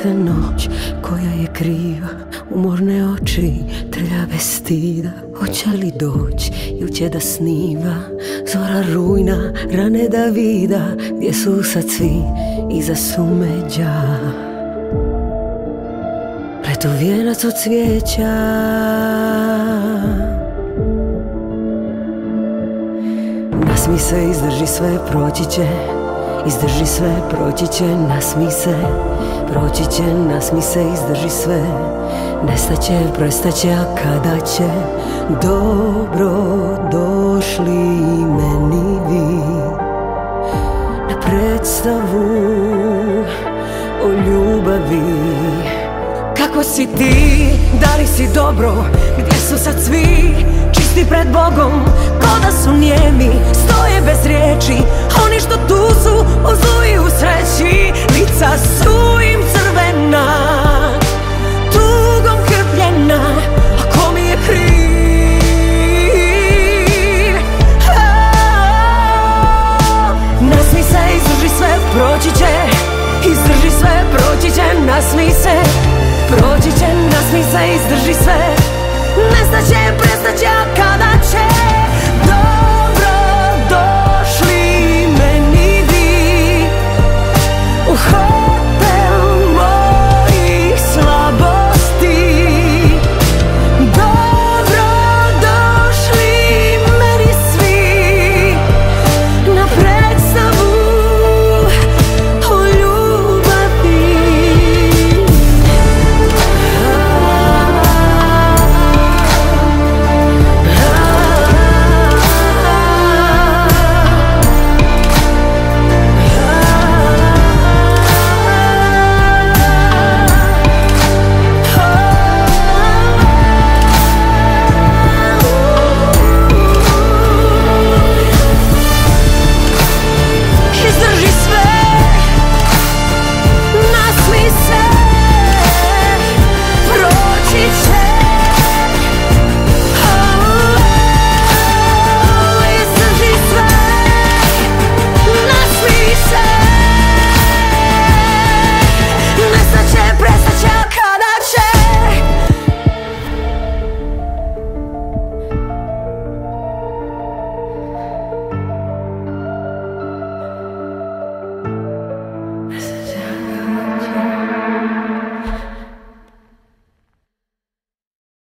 se noć koja je kriva, umorne oči trljave stida. Hoće li doć juče da sniva zora rujna, rane Davida, gdje su sad svi iza sumeđa. Pletu vijenac od cvijeća, nasmi se, izdrži sve, proći će. Izdrži sve, proći će, nasmi se, proći će, nasmi se, izdrži sve. Nestaće, prestaće, a kada će? Dobro došli meni vi na predstavu o ljubavi. Kako si ti, da li si dobro, gdje su sad svi čisti pred Bogom, ko da su nijemi, stoje bez riječi. Oni što tu su, ozuju sreći, lica su im crvena, tugom krpljena, a ko mi je kriv? Nasmi se, izdrži sve, proći će. Izdrži sve, proći će, nasmi se, proći će, nasmi se, izdrži sve. Nestaće,